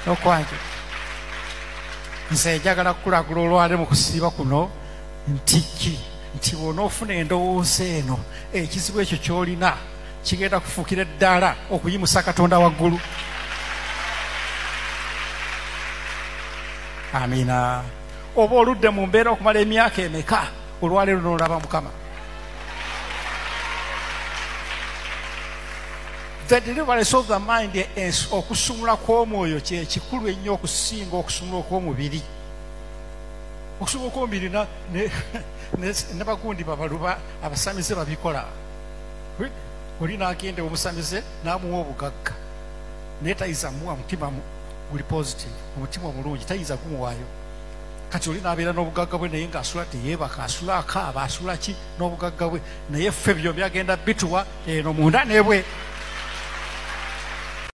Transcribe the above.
okwanje nze njagala kukulagula olwale mu kusiiba kuno nti bw'onoofuna endowooza eno ekizibu ekyo ky'olina kigenda kufuukira eddala okuyimusa Katonda waggulu. Amiina. Oba oludde mu mbeera okumala emyaka emeka, olwaleero n'olaba Mukama. The deliverance of the mind, okusumula kw'omwoyo kye kikulu ennyo okusinga okusumula okw'omubiri. Okusumula okw'omubiri ne bagundi babaluba abasamize babikola. Oli n'agenda omusamize n'amuwa obugagga naye tayinza muwa mutima guli positive, omutima omulungi tayinza kumuwaayo. Kati oli n'abeera n'obugagga bwe naye ng'asula teyeebaka, asula akaaba, asula ki n'obugagga bwe, naye ffe byo byagenda bituwa eno munda nebwe.